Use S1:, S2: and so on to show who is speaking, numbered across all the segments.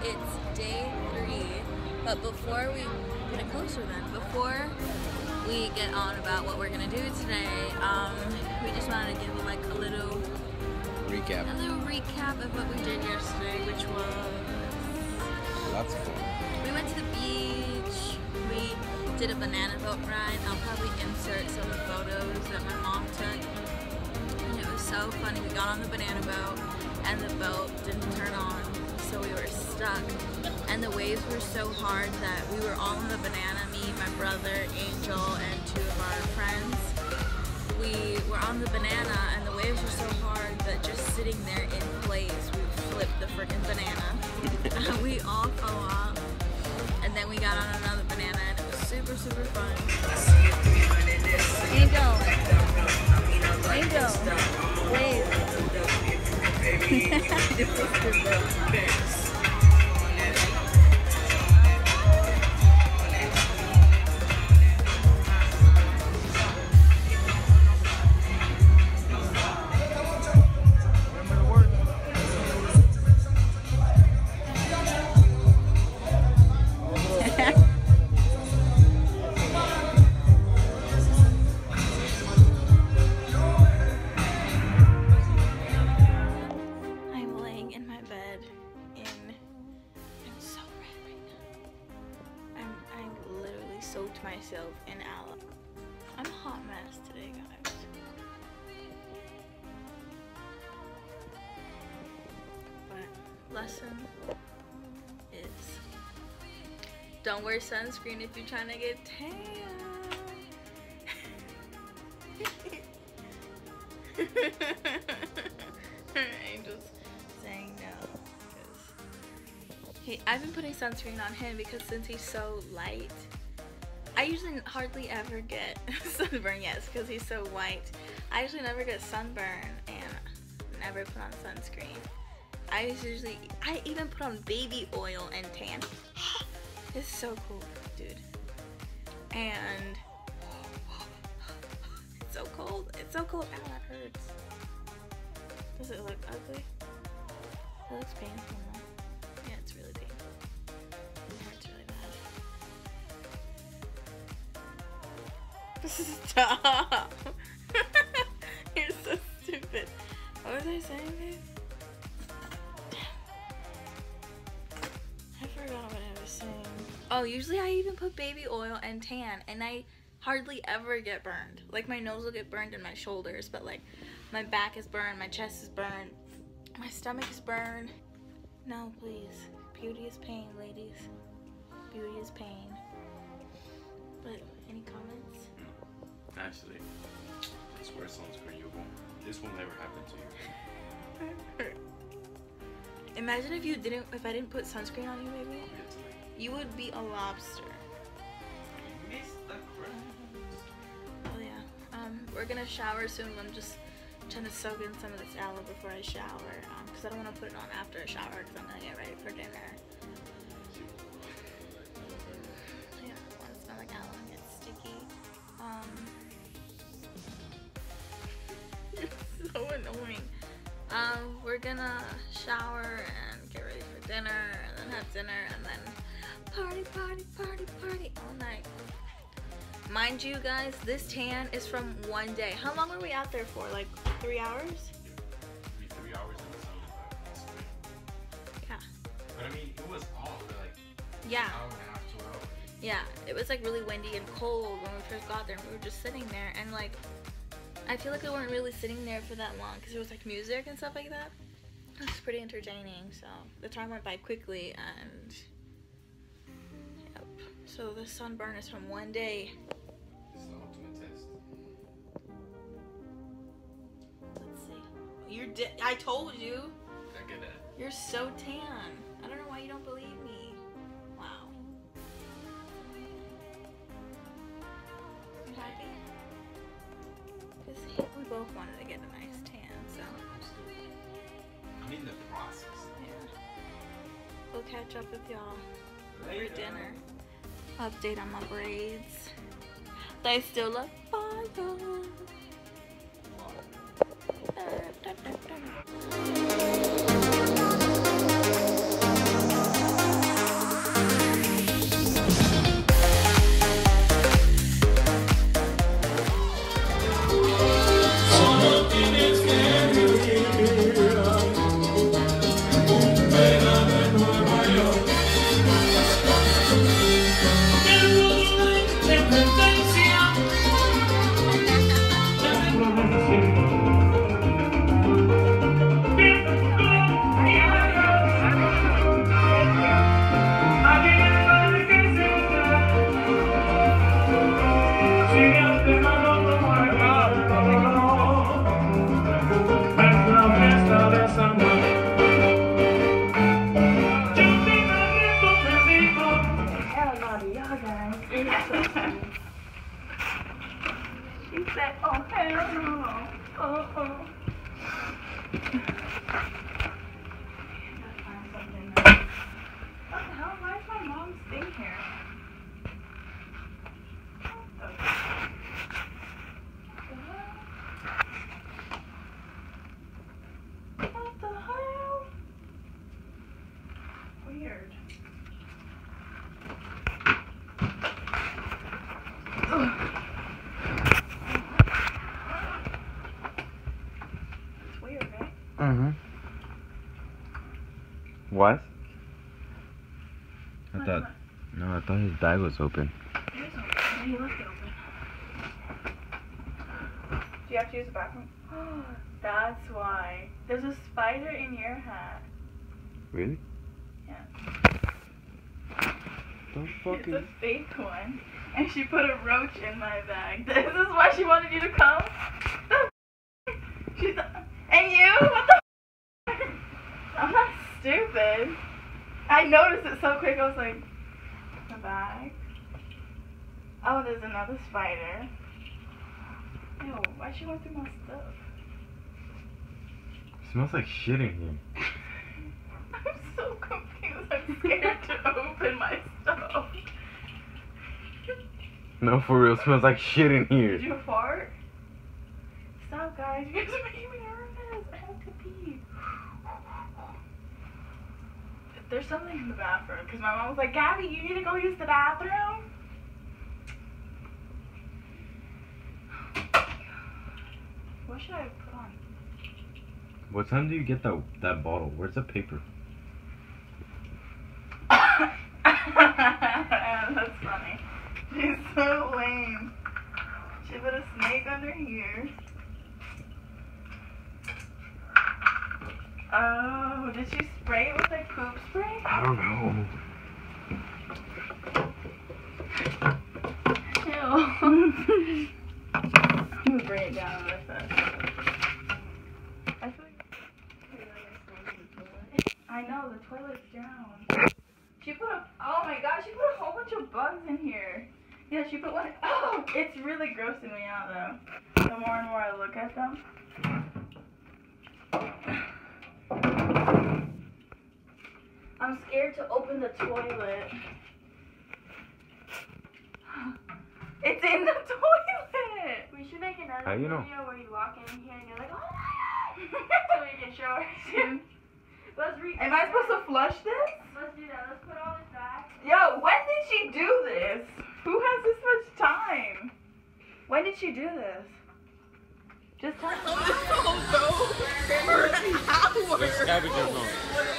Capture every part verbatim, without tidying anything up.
S1: It's day three, but before we get closer then, before we get on about what we're gonna do today, um, we just wanted to give like a little
S2: recap.
S1: A little recap of what we did yesterday, which was
S2: lots of fun.
S1: We went to the beach. We did a banana boat ride. I'll probably insert some photos that my mom took. And it was so funny. We got on the banana boat and the boat didn't turn on, so we were stuck. And the waves were so hard that we were all on the banana, me, my brother, Angel, and two of our friends. We were on the banana and the waves were so hard that just sitting there in place, we flipped the freaking banana. We all fell off. And then we got on another banana and it was super, super fun. Angel. Angel. Wave. Soaked myself in aloe. I'm a hot mess today, guys. But lesson is don't wear sunscreen if you're trying to get tan. Angel's saying no. He, I've been putting sunscreen on him because since he's so light, I usually hardly ever get sunburn, yes, because he's so white. I usually never get sunburn and never put on sunscreen. I usually, I even put on baby oil and tan. It's so cool, dude. And it's so cold. It's so cold. Ow, that hurts. Does it look ugly? It looks painful. Yeah, it's really painful. Stop! You're so stupid. What was I saying, babe? I forgot what I was saying. Oh, usually I even put baby oil and tan, and I hardly ever get burned. Like, my nose will get burned and my shoulders, but like, my back is burned, my chest is burned, my stomach is burned. No, please. Beauty is pain, ladies. Beauty is pain. But, any comments?
S3: Actually, just wear sunscreen. You won't. This will never happen to you.
S1: Imagine if you didn't. If I didn't put sunscreen on you, maybe you would be a lobster.
S3: You missed the crust.
S1: Oh yeah. Um, we're gonna shower soon. I'm just trying to soak in some of this aloe before I shower. Um, because I don't want to put it on after a shower because I'm gonna get ready for dinner. Yeah, I want to smell like aloe and get sticky. Um. It's so annoying. Um, we're gonna shower and get ready for dinner and then have dinner and then party, party, party, party all night. Mind you guys, this tan is from one day. How long were we out there for? Like three hours?
S3: Be three hours in the sun.
S1: Yeah.
S3: But I mean, it was all for like
S1: yeah.
S3: an hour and a half, two hours.
S1: Yeah, it was like really windy and cold when we first got there and we were just sitting there and like I feel like we weren't really sitting there for that long because there was like music and stuff like that. It was pretty entertaining, so the time went by quickly and yep. So the sunburn is from one day.
S3: This is the ultimate test.
S1: Let's see. You're di- I told you.
S3: I get that.
S1: You're so tan. I don't know why you don't believe me. Wow. You happy? Because we both wanted to get a nice tan, so.
S3: I'm in the process.
S1: Yeah. We'll catch up with y'all
S3: Later.
S1: for dinner. Update on my braids. They still look fire. Da, da, da, da. She said, oh hell no. Oh, oh. What the hell? Why is my mom staying here? What the hell? What the hell? Weird. Ugh. It's weird, right?
S2: Mm-hmm. What? I
S1: What
S2: thought,
S1: is it?
S2: no, I thought his bag was open.
S1: It is open. He left it open. Do you have to use the bathroom? That's why. There's a spider in your hat.
S2: Really?
S1: Yeah.
S2: Don't
S1: It's
S2: fucking.
S1: a fake one. And she put a roach in my bag. This is why she wanted you to come? The She's and you? What the I'm not stupid. I noticed it so quick, I was like, the bag? Oh, there's another spider. Ew, why she went through my stuff?
S2: Smells like shit in here.
S1: I'm so confused. I'm scared to open my stuff.
S2: No, for real, smells like shit in here.
S1: Did you fart? Stop, guys. You guys are making me nervous. I have to pee. There's something in the bathroom. Because my mom was like, Gabby, you need to go use the bathroom. What should I put on?
S2: What time do you get that that bottle? Where's the paper?
S1: That's funny. She's so lame. She put a snake under here. Oh, did she spray it with like poop spray?
S2: I don't know.
S1: Ew. I'm gonna bring it down with us. I feel like I know, the toilet's down. She put a, oh my god, she put a whole bunch of bugs in here. Yeah, she put one, oh, it's really grossing me out though. The more and more I look at them. I'm scared to open the toilet. It's in the toilet!
S4: We should make another
S2: How you
S4: video
S2: know?
S4: where you walk in here and you're like, oh my god! So we can show her soon. Let's re-
S1: Am I supposed to flush this?
S4: Let's do that. Let's put all this back.
S1: Yo, when did she do this? Who has this much time? When did she do this? Just tell me.
S2: There's scavengers on.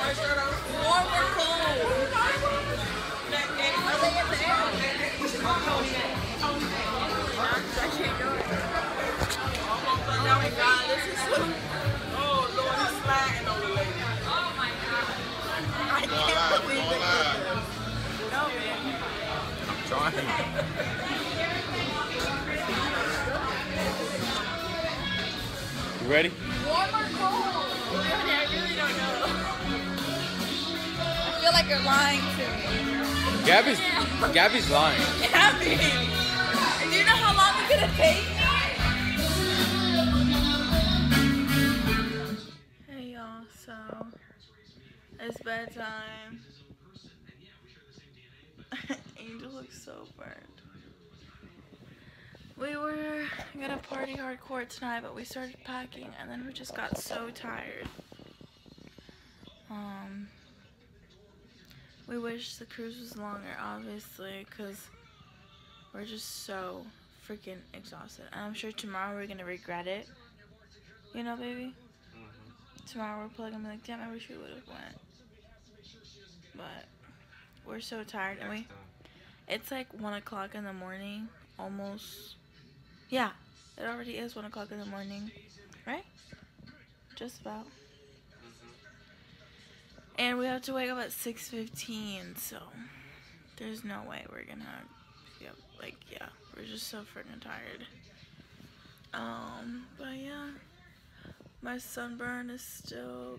S1: Oh my god, this is so... Oh lord, he's sliding on the lady. Oh my god. I can't believe it. No, man.
S2: I'm trying. You ready?
S1: Warm or cold? I really don't know. I feel like you're lying to me.
S2: Gabby's, Gabby's lying.
S1: Gabby! Do you know how long it's gonna take me? Hey y'all, so it's bedtime. Angel looks so burned. We were gonna party hardcore tonight, but we started packing and then we just got so tired. Um, we wish the cruise was longer, obviously, because we're just so freaking exhausted. And I'm sure tomorrow we're gonna regret it. You know, baby? Mm-hmm. Tomorrow we're probably gonna be like, damn, I wish we would have went. But we're so tired, and we, it's like one o'clock in the morning, almost. Yeah, it already is one o'clock in the morning, right? Just about. And we have to wake up at six fifteen, so there's no way we're gonna, yeah, like, yeah, we're
S5: We're just so freaking tired. Um, but yeah, my sunburn is still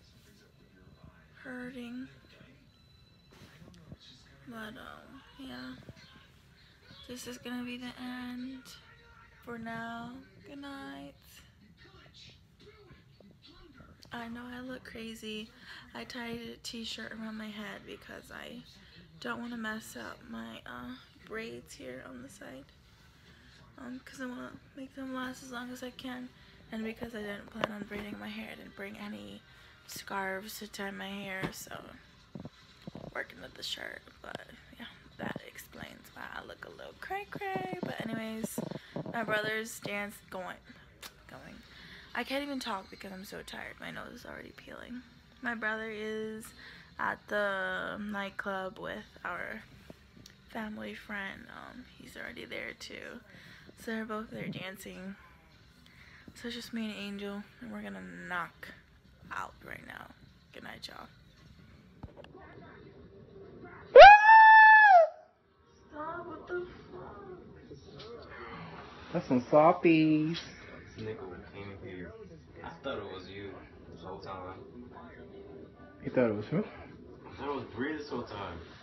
S5: hurting. But um, yeah, this is gonna be the end for now. Good night. I know I look crazy. I tied a t-shirt around my head because I don't want to mess up my uh, braids here on the side. Um, because I want to make them last as long as I can. And because I didn't plan on braiding my hair, I didn't bring any scarves to tie my hair, so working with the shirt. But yeah, that explains why I look a little cray cray. But anyways, my brother's dance going, going. I can't even talk because I'm so tired. My nose is already peeling. My brother is at the nightclub with our family friend. Um, he's already there too. So they're both there dancing. So it's just me and Angel, and we're gonna knock out right now. Good night, y'all. Stop, what the fuck?
S6: That's some softies.
S2: Nickel came here. I thought it was you this whole time.
S6: You thought it was who?
S2: I thought it was Bree this whole time.